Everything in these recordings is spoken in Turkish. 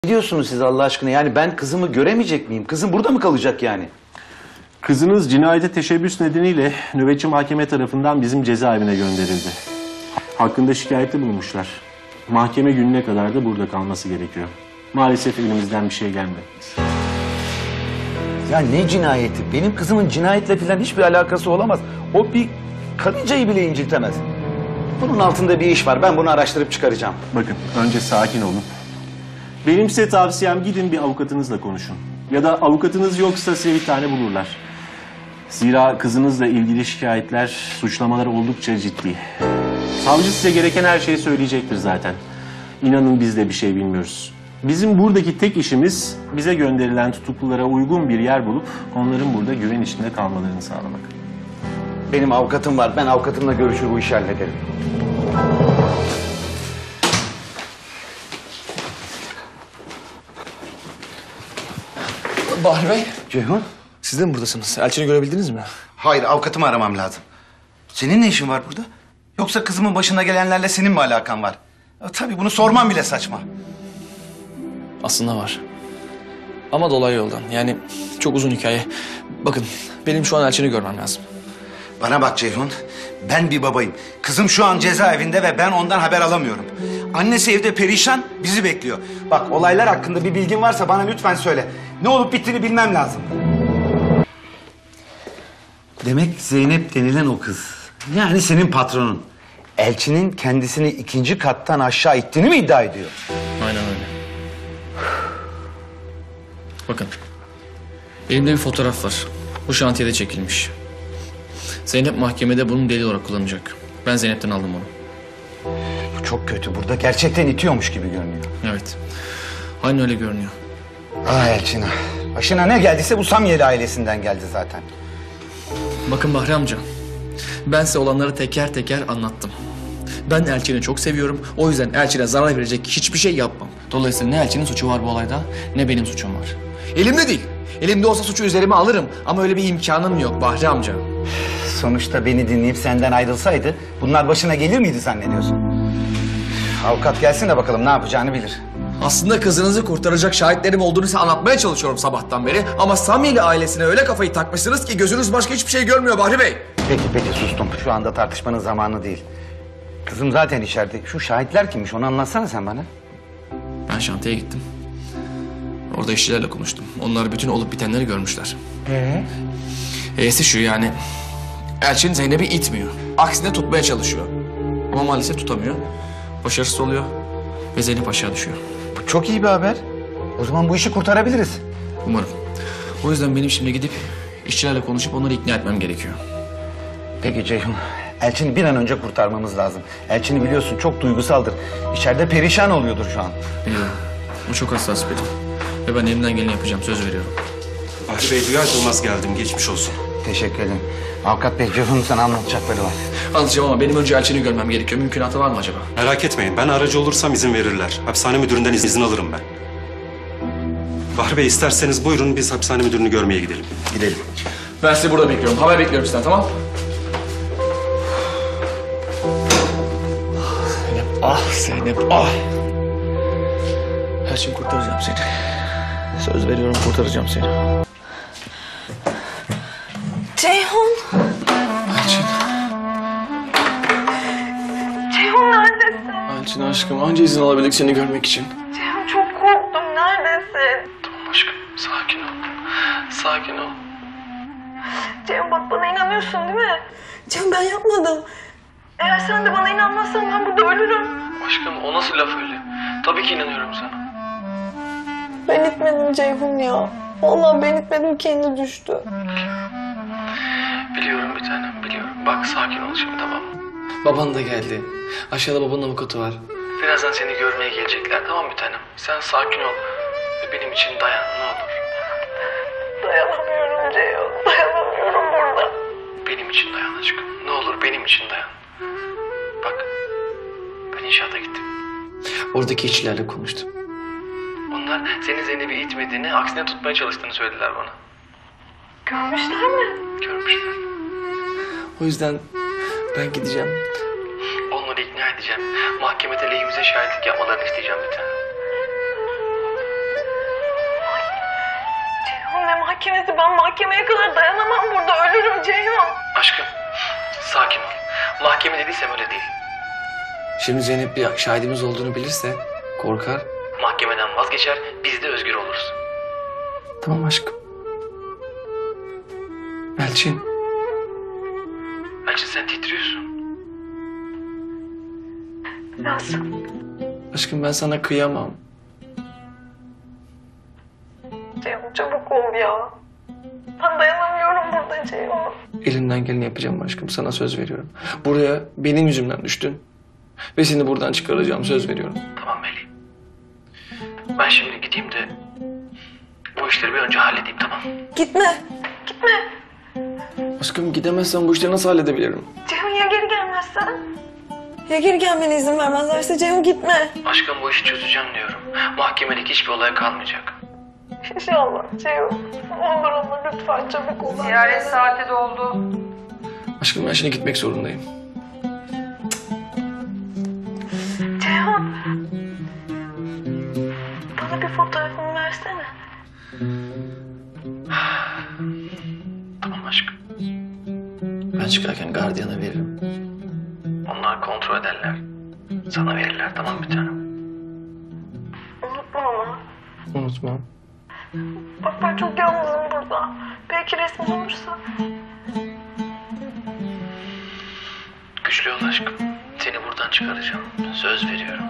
Ne diyorsunuz siz Allah aşkına? Yani ben kızımı göremeyecek miyim? Kızım burada mı kalacak yani? Kızınız cinayete teşebbüs nedeniyle nöbetçi mahkeme tarafından bizim cezaevine gönderildi. Hakkında şikayette bulunmuşlar. Mahkeme gününe kadar da burada kalması gerekiyor. Maalesef elimizden bir şey gelmedi. Ya ne cinayeti? Benim kızımın cinayetle falan hiçbir alakası olamaz. O bir karıncayı bile inciltemez. Bunun altında bir iş var. Ben bunu araştırıp çıkaracağım. Bakın, önce sakin olun. Benim size tavsiyem gidin bir avukatınızla konuşun. Ya da avukatınız yoksa size bir tane bulurlar. Zira kızınızla ilgili şikayetler, suçlamalar oldukça ciddi. Savcı size gereken her şeyi söyleyecektir zaten. İnanın biz de bir şey bilmiyoruz. Bizim buradaki tek işimiz bize gönderilen tutuklulara uygun bir yer bulup onların burada güven içinde kalmalarını sağlamak. Benim avukatım var. Ben avukatımla görüşür bu işi hallederim. Bahri Bey, Ceyhun? siz de mi buradasınız? Elçini görebildiniz mi? Hayır, avukatımı aramam lazım. Senin ne işin var burada? Yoksa kızımın başına gelenlerle senin mi alakan var? Tabii bunu sormam bile saçma. Aslında var. Ama dolaylı yoldan. Yani çok uzun hikaye. Bakın, benim şu an Elçin'i görmem lazım. Bana bak Ceyhun, ben bir babayım. Kızım şu an cezaevinde ve ben ondan haber alamıyorum. Annesi evde perişan, bizi bekliyor. Bak, olaylar hakkında bir bilgin varsa bana lütfen söyle. Ne olup bittiğini bilmem lazım. Demek Zeynep denilen o kız. Yani senin patronun. Elçinin kendisini 2. kattan aşağı ittiğini mi iddia ediyor? Aynen öyle. Bakın, elimde bir fotoğraf var. Bu şantiyede çekilmiş. Zeynep mahkemede bunun delil olarak kullanacak. Ben Zeynep'ten aldım onu. Bu çok kötü. Burada gerçekten itiyormuş gibi görünüyor. Evet, aynen öyle görünüyor. Ah Elçin, başına ne geldiyse bu Samyeli ailesinden geldi zaten. Bakın Bahri amca, ben size olanları teker teker anlattım. Ben Elçin'i çok seviyorum. O yüzden Elçin'e zarar verecek hiçbir şey yapmam. Dolayısıyla ne Elçin'in suçu var bu olayda, ne benim suçum var. Elimde değil. Elimde olsa suçu üzerime alırım. Ama öyle bir imkanım yok Bahri amca. Sonuçta beni dinleyip senden ayrılsaydı bunlar başına gelir miydi zannediyorsun? Avukat gelsin de bakalım ne yapacağını bilir. Aslında kızınızı kurtaracak şahitlerim olduğunu size anlatmaya çalışıyorum sabahtan beri. Ama Samyeli ailesine öyle kafayı takmışsınız ki gözünüz başka hiçbir şey görmüyor Bahri Bey. Peki sustum. Şu anda tartışmanın zamanı değil. Kızım zaten içeride. Şu şahitler kimmiş onu anlatsana sen bana. Ben şantiyeye gittim. Orada işçilerle konuştum. Onlar bütün olup bitenleri görmüşler. E'si şu yani. Elçin Zeynep'i itmiyor. Aksine tutmaya çalışıyor. Ama maalesef tutamıyor. Başarısız oluyor. Ve Zeynep aşağı düşüyor. Bu çok iyi bir haber. O zaman bu işi kurtarabiliriz. Umarım. O yüzden benim şimdi gidip işçilerle konuşup onları ikna etmem gerekiyor. Peki Ceyhun. Elçin'i bir an önce kurtarmamız lazım. Elçin'i biliyorsun çok duygusaldır. İçeride perişan oluyordur şu an. Biliyorum. O çok hassas biri. Ve ben elimden geleni yapacağım. Söz veriyorum. Bahri Bey duyar duymaz geldim. Geçmiş olsun. Teşekkür ederim. Avukat Bey Ceyhun'un sana anlatacakları var. Anlatacağım ama benim önce Elçin'i görmem gerekiyor. Mümkünatı var mı acaba? Merak etmeyin. Ben aracı olursam izin verirler. Hapishane müdüründen izin alırım ben. Bahri Bey isterseniz buyurun biz hapishane müdürünü görmeye gidelim. Gidelim. Ben sizi burada bekliyorum. Haber bekliyorum sizden, tamam? Zeynep, ah Zeynep, ah! Elçin, kurtaracağım seni. Söz veriyorum, kurtaracağım seni. Ceyhun. Elçin. Ceyhun neredesin? Elçin aşkım, anca izin alabildik seni görmek için. Ceyhun çok korktum. Neredesin? Tamam aşkım, sakin ol. Sakin ol. Ceyhun bak bana inanıyorsun değil mi? Ceyhun ben yapmadım. Eğer sen de bana inanmazsan ben burada ölürüm. Aşkım, o nasıl laf öyle? Tabii ki inanıyorum sana. Ben itmedim Ceyhun ya. Vallahi ben itmedim, kendi düştü. Biliyorum bir tanem, biliyorum. Bak sakin ol şimdi, tamam mı? Baban da geldi. Aşağıda babanın avukatı var. Birazdan seni görmeye gelecekler, tamam mı bir tanem? Sen sakin ol ve benim için dayan, ne olur. Dayanamıyorum Ceyhun. Dayanamıyorum burada. Benim için dayan aşkım. Ne olur benim için dayan. Bak, ben inşaata gittim. Oradaki işçilerle konuştum. Onlar senin Zeynep'i itmediğini, aksine tutmaya çalıştığını söylediler bana. Görmüşler mi? Görmüşler. O yüzden ben gideceğim. Onları ikna edeceğim. Mahkemede lehimize şahitlik yapmalarını isteyeceğim bir tane. mahkemesi? Ben mahkemeye kadar dayanamam burada. Ölürüm Ceyhun. Aşkım, sakin ol. Mahkeme dediysem öyle değil. Şimdi Zeynep bir şahidimiz olduğunu bilirse korkar. Mahkemeden vazgeçer, biz de özgür oluruz. Tamam aşkım. Elçin. Elçin sen titriyorsun. Biraz. Aşkım ben sana kıyamam. Ceyhun çabuk ol ya. Ben dayanamıyorum burada Ceyhun. Elimden geleni yapacağım aşkım. Sana söz veriyorum. Buraya benim yüzümden düştün. Ve seni buradan çıkaracağım. Söz veriyorum. Tamam Melih. Ben şimdi gideyim de bu işleri bir önce halledeyim, tamam? Gitme. Gitme. Aşkım gidemezsen bu işleri nasıl halledebilirim? Ceyhun ya geri gelmezsen? Ya geri gelmene izin vermezlerse Ceyhun gitme. Aşkım bu işi çözeceğim diyorum. Mahkemelik hiçbir olay kalmayacak. İnşallah Ceyhun. Olur ama lütfen çabuk ol. Ziyaret saati doldu. Aşkım ben şimdi gitmek zorundayım. Ceyhun. Bana bir fotoğrafını versene. Tamam aşkım. Ben çıkarken gardiyana veririm. Onlar kontrol ederler. Sana verirler, tamam bir tanem. Unutma ama. Unutmam. Bak ben çok yalnızım burada. Belki resmin olursa. Güçlü ol aşkım. Seni buradan çıkaracağım. Söz veriyorum.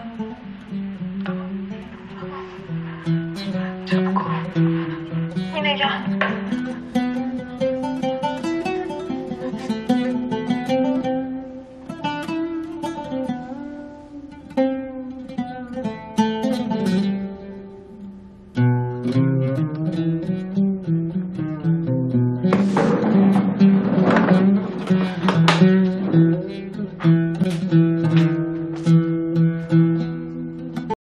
Çabuk ol. Yine gel.